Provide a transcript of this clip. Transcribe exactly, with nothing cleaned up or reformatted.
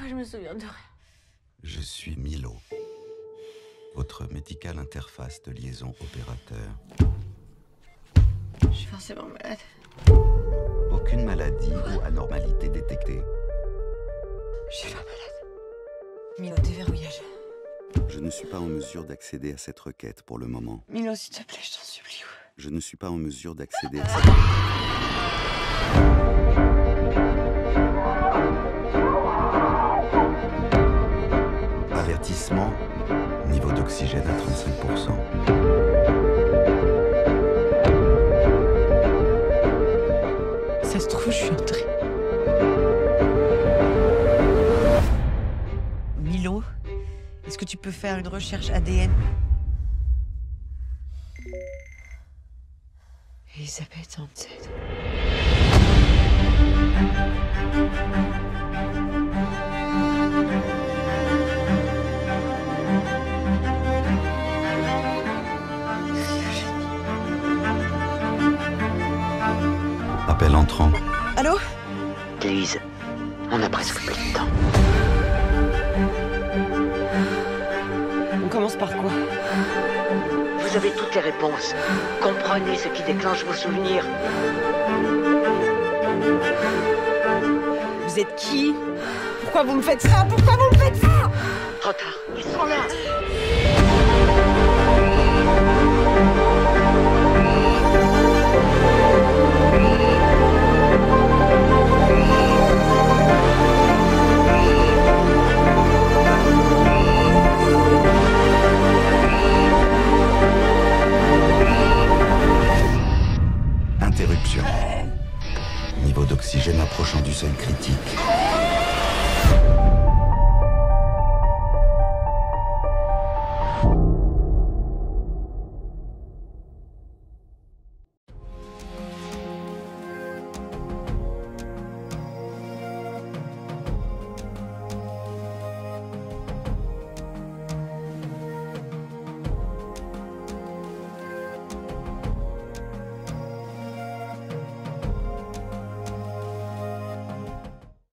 Je me souviens de rien. Je suis Milo, votre médicale interface de liaison opérateur. Je suis forcément malade. Aucune maladie ou anormalité détectée. Je suis pas malade. Milo, déverrouillage. Je ne suis pas en mesure d'accéder à cette requête pour le moment. Milo, s'il te plaît, je t'en supplie. Je ne suis pas en mesure d'accéder à cette requête. Avertissement, niveau d'oxygène à trente-cinq pour cent. Ça se trouve, je suis entrée. Milo, est-ce que tu peux faire une recherche A D N? Elisabeth Hansen. Appel entrant. Allô? Lise, on a presque plus de temps. On commence par quoi? Vous avez toutes les réponses. Comprenez ce qui déclenche vos souvenirs. Vous êtes qui? Pourquoi vous me faites ça? Pourquoi vous me faites ça? Trop tard, ils sont là.